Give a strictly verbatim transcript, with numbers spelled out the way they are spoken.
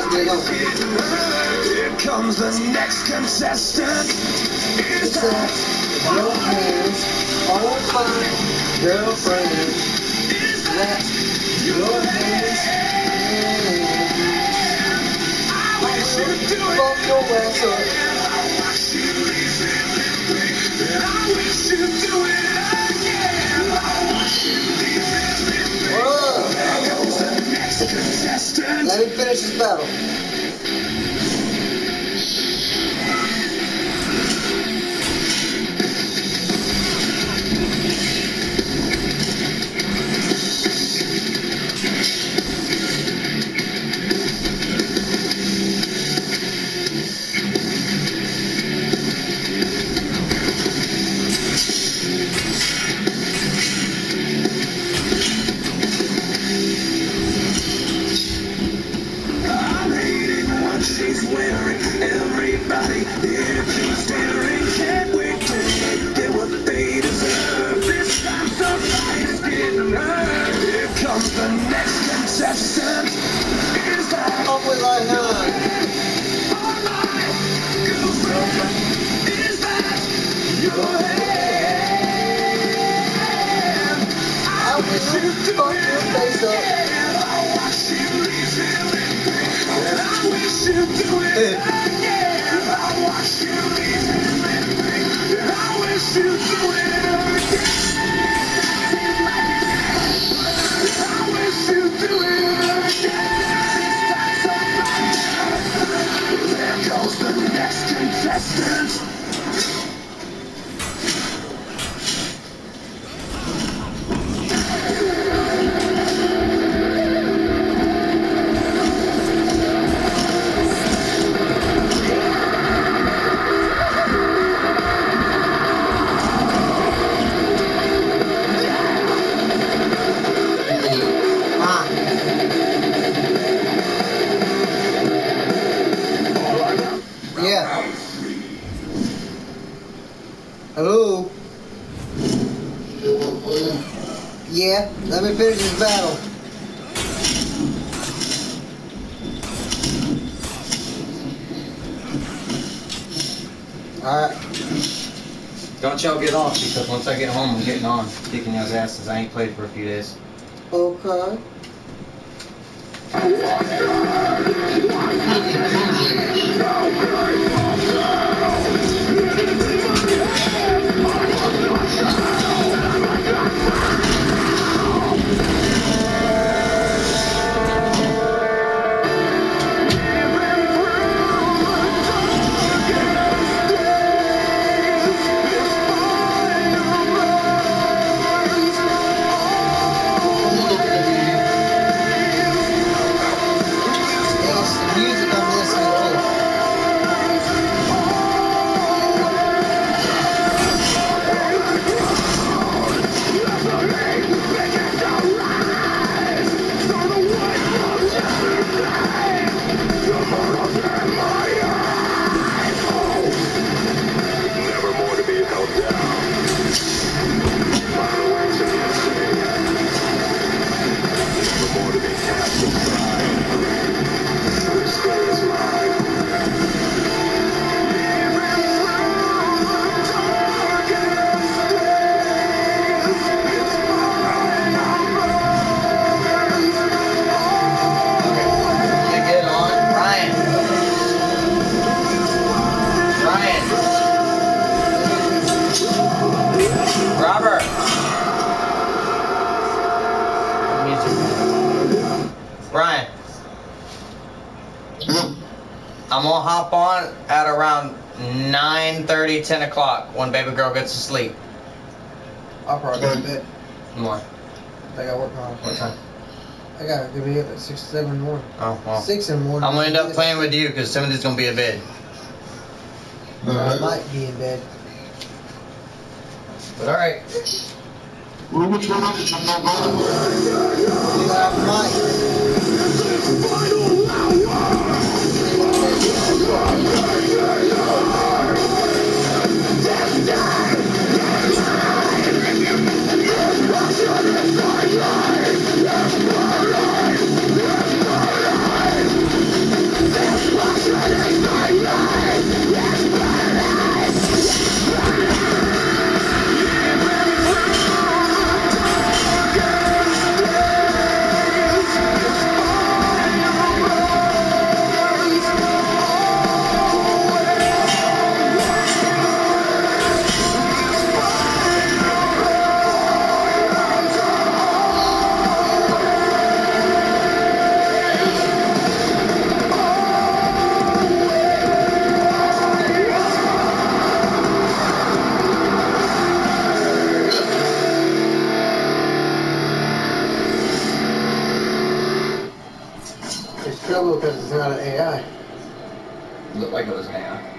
Here comes the next contestant. Is that your hands on my girlfriend? Is that your hands? I wish you'd do it. Fuck your ass up. I wish you'd do it again. I wish you'd Whoa. There goes the next contestant. Let me finish this battle. She's wearing everybody here keeps staring. Can't wait to get what they deserve. This time somebody's getting hurt. Here comes the next contestant. Is that oh, we like her? All my girlfriend. Is that your hand? I wish you'd do it. Face up. I watch you leave him in pain. I wish you'd do it again. I watch you leave him in pain. I wish you'd do it again. I wish you'd do it again. There goes the next contestant. Yeah. Hello? Yeah, let me finish this battle. Alright. Don't y'all get off, because once I get home I'm getting on, kicking y'all's asses. I ain't played for a few days. Okay. Ryan, I'm gonna hop on at around nine thirty, ten o'clock when baby girl gets to sleep. I'll probably go to bed. More. I think I work on What time? I gotta get me up at six, seven in the morning. Oh, well. Six in the morning. I'm gonna end up playing with you because Timothy's gonna be in bed. I might be in bed. But alright. Well, which one is it? I'm not going. I might. understandable because it's not an A I. Looked like it was an A I.